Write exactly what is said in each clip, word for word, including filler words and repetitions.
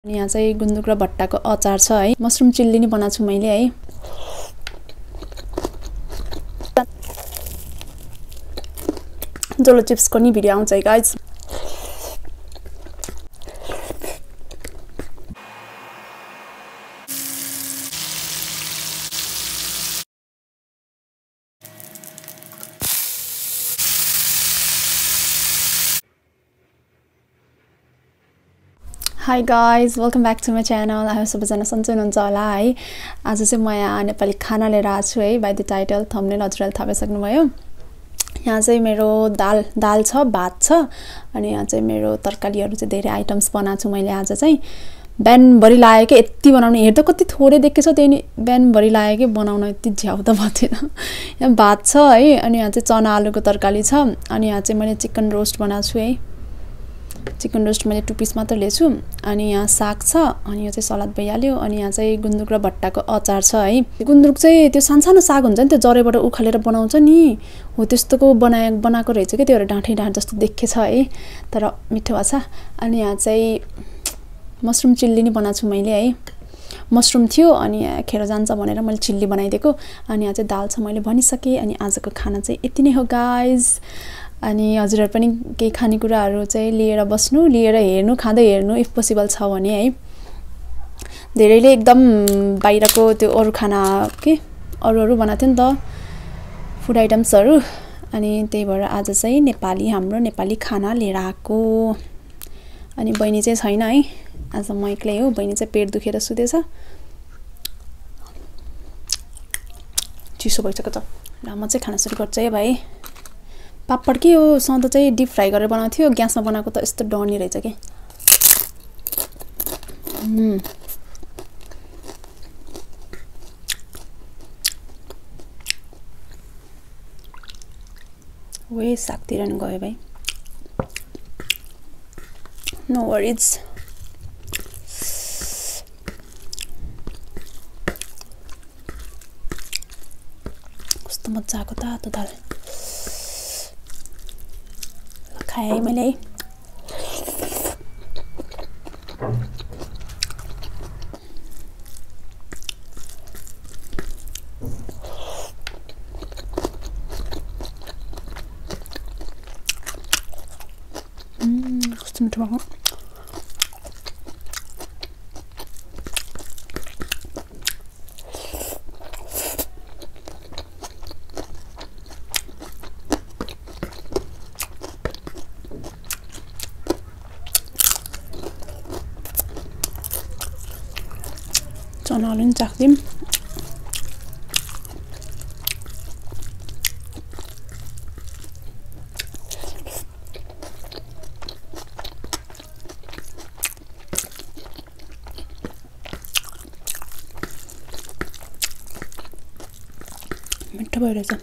अनि यहाँ चाहिँ गुन्द्रुक र भट्टाको अचार छ है। मसरुम चिल्ली नि बनाएको छु मैले है। जोलो चिप्सको नि भिडियो आउँछ है guys. Hi guys, welcome back to my channel. I hope सबैजना सन्चै हुनुहुन्छ होला है। आज चाहिँ म यहाँ नेपाली खाना लिएर आएको छु है। बाइ द टाइटल थम्बनेल हजुरले थाहा पाइसक्नुभयो। यहाँ चाहिँ मेरो दाल दाल छ, भात छ अनि यहाँ चाहिँ मेरो तरकारीहरु चाहिँ धेरै आइटम्स बनाएको छु मैले आज चाहिँ। बिहान भरि लाग्यो के यति बनाउने, हेर्दा कति थोरै देखेछ त्यही नि बिहान भरि लाग्यो के बनाउन, यति झ्याउ त भएन। यहाँ भात छ है अनि यहाँ चाहिँ चना आलुको तरकारी छ अनि यहाँ चाहिँ मैले चिकन रोस्ट बनाएको छु है। चिकन रोस्ट मैले टु पिस मात्र लिएछु अनि यहाँ साग छ अनि यो चाहिँ सलाद भइहाल्यो अनि यहाँ चाहिँ गुन्द्रुक र भट्टाको अचार छ है। गुन्द्रुक चाहिँ त्यो सानसानो साग हुन्छ नि त्यो जरेबाट उखालेर बनाउँछ नि, हो त्यस्तोको बनाए बनाएको रहेछ के, त्योहरु डाँठै डाँठ जस्तो देखेछ है, तर मिठो भएछ। अनि यहाँ चाहिँ मसरुम चिल्ली नि बनाएको छु मैले है। मसरुम थियो अनि खेर जान्छ भनेर मैले चिल्ली बनाइदिएको अनि यहाँ चाहिँ दाल छ मैले भनिसके। अनि आजको खाना चाहिँ यति नै हो गाइज। अनि हजुरहरु पनि केही खानेकुराहरु चाहिँ लिएर बस्नु, लिएर हेर्नु, खाँदै हेर्नु इफ पोसिबल छ भने है। धेरैले एकदम बाहिरको त्यो अरु खाना के अरु अरु बनाथ्यो नि त फुड आइटम्सहरु, अनि त्यही भएर आज चाहिँ नेपाली हाम्रो नेपाली खाना लिएर आको। अनि बहिनी चाहिँ छैन है, आज म एक्लै हो। बहिनी चाहिँ पेट दुखेर सुतेछ, चिसो भइसक्यो त। ल म चाहिँ खाना सुरु गर्छु है भाइ। पापड के हो सधैँ चाहिँ डिप फ्राई गरेर बनाउँथ्यो, ग्यासमा बनाएको त यस्तो डर्नी रहेछ के। उम् वे सागतिर नि गयो भाइ, नो वरिज। कस्तो मजा आएको त त्यो दाल खाए मैले। उम् कस्तो मिठो भएको। चना आलु नि चाख्दिम। मिठो भइरहेछ।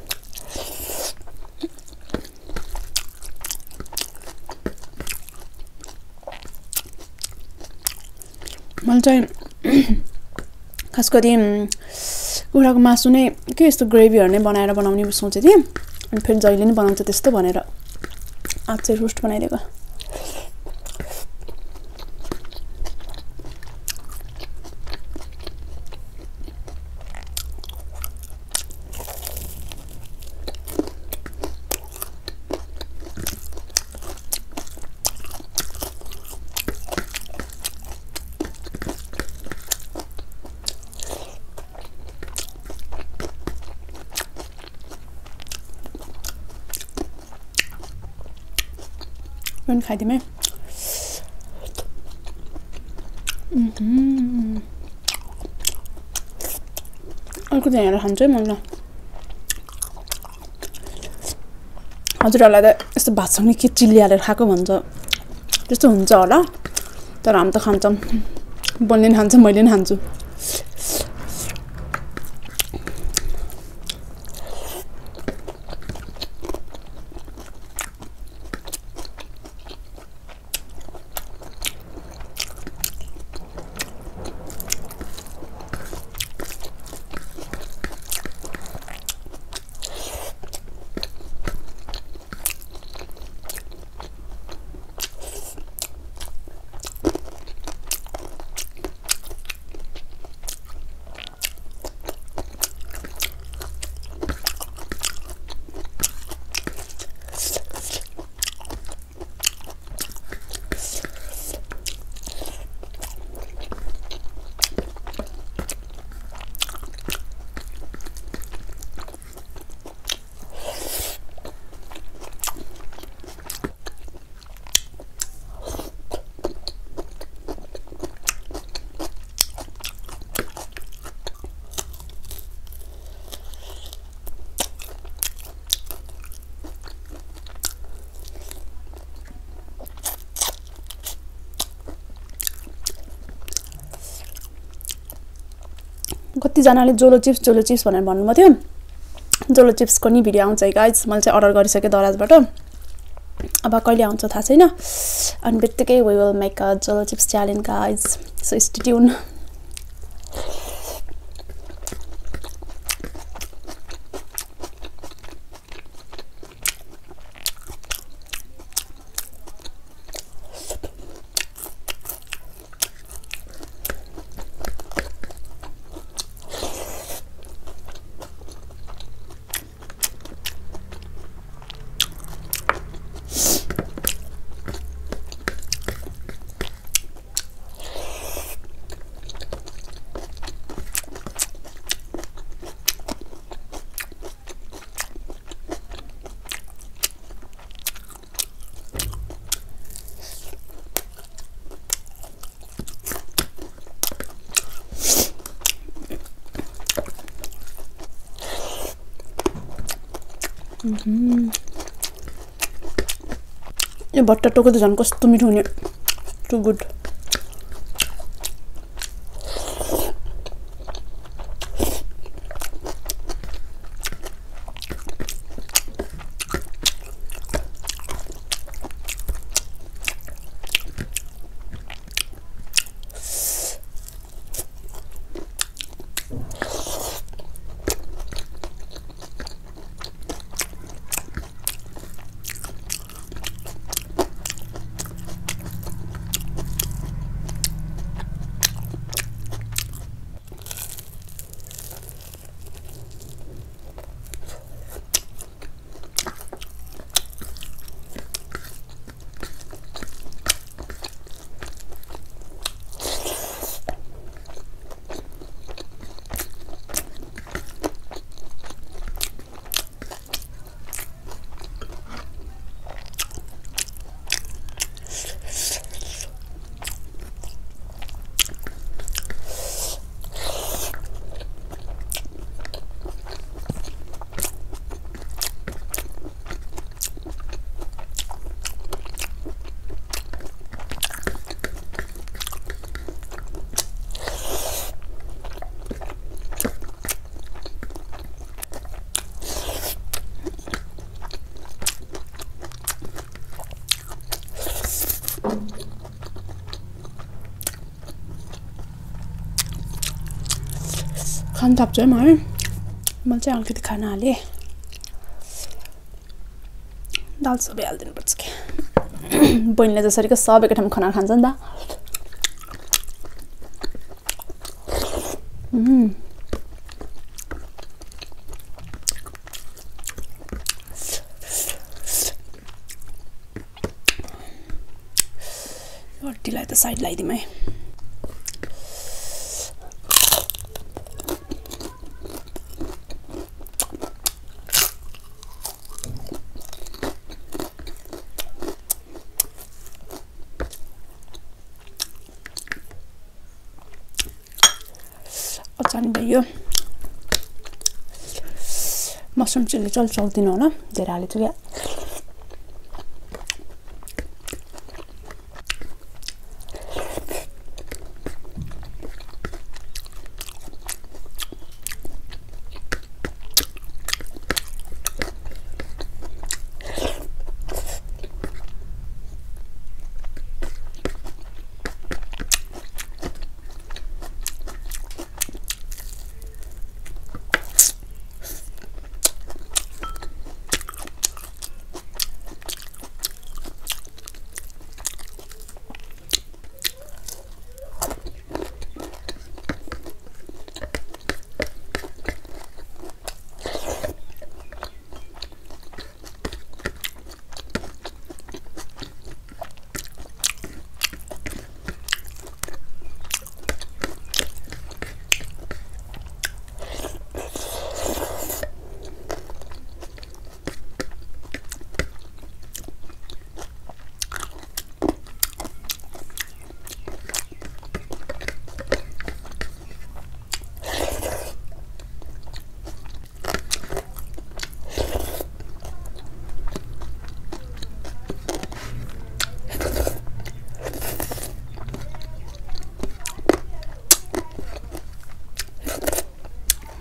मैले चाहिँ खास गरी कुखुराको मासु नै के यस्तो ग्रेभीहरु नै बनाएर बनाउने सोचे थिएँ, अनि फेरि जहिले नि बनाउँछ त्यस्तो भनेर आज चाहिँ रोस्ट बनाइदिएको। पनि खाइदिम है। अर्को चाहिँ हेरेर खान्छु है म। हजुरहरूलाई त यस्तो भातसँगै के चिल्ली हालेर खाएको भन्छ, त्यस्तो हुन्छ होला, तर हामी त खान्छौँ। बहिनीले खान्छ, मैले पनि खान्छु। कतिजनाले जोलो चिप्स जोलो चिप्स भनेर भन्नुभएको थियो। जोलो चिप्सको नि भिडियो आउँछ है गाइज, मैले चाहिँ अर्डर गरिसकेँ दराजबाट। अब कहिले आउँछ थाहा छैन। अनि बित्तिकै we will make a Jolo chips challenge guys, so stay tune. यो भट्टा टोको त झन् कस्तो मिठो हुने, टु गुड। खान थाप्छु है म है। मैले चाहिँ अलिकति खाना हालेँ। दाल सबै हालिदिनुपर्छ कि बहिनीले जसरी सब एकै ठाउँमा खाना खान्छ नि त। रोटीलाई त साइड लगाइदिउँ है। अचार भयो। मसरुम चिल्ली चल चल्दिनु होला, धेरै हालेछु क्या।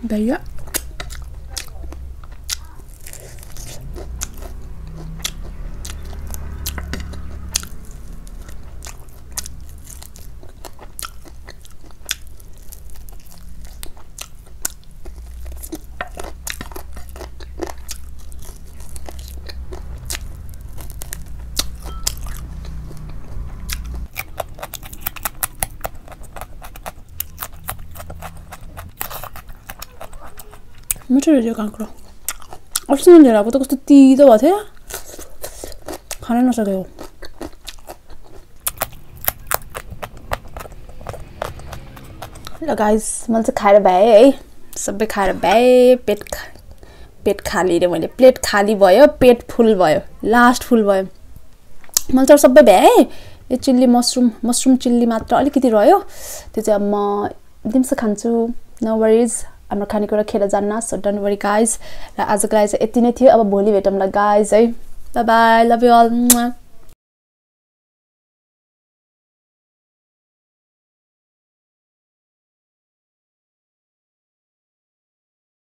भैया मिठो रहेछ काँक्रो अस्ति लिएर आएको त कस्तो तितो भएको थियो खानै नसकेको ल गाइस मैले चाहिँ खाएर भ्याएँ है सबै खाएर भ्याएँ पेट पेट खाली रे मैले प्लेट खाली भयो पेट फुल भयो लास्ट फुल भयो मैले चाहिँ सबै भ्याएँ यो चिल्ली मसरुम मसरुम चिल्ली मात्र अलिकति रह्यो त्यो चाहिँ अब म दिउँसो खान्छु नो वरिज हाम्रो खानेकुरा खेर जान्न सो डोन्ट वरी गाइज र आजको लागि चाहिँ यति नै थियो अब भोलि भेटौँला गाइज है bye bye love you all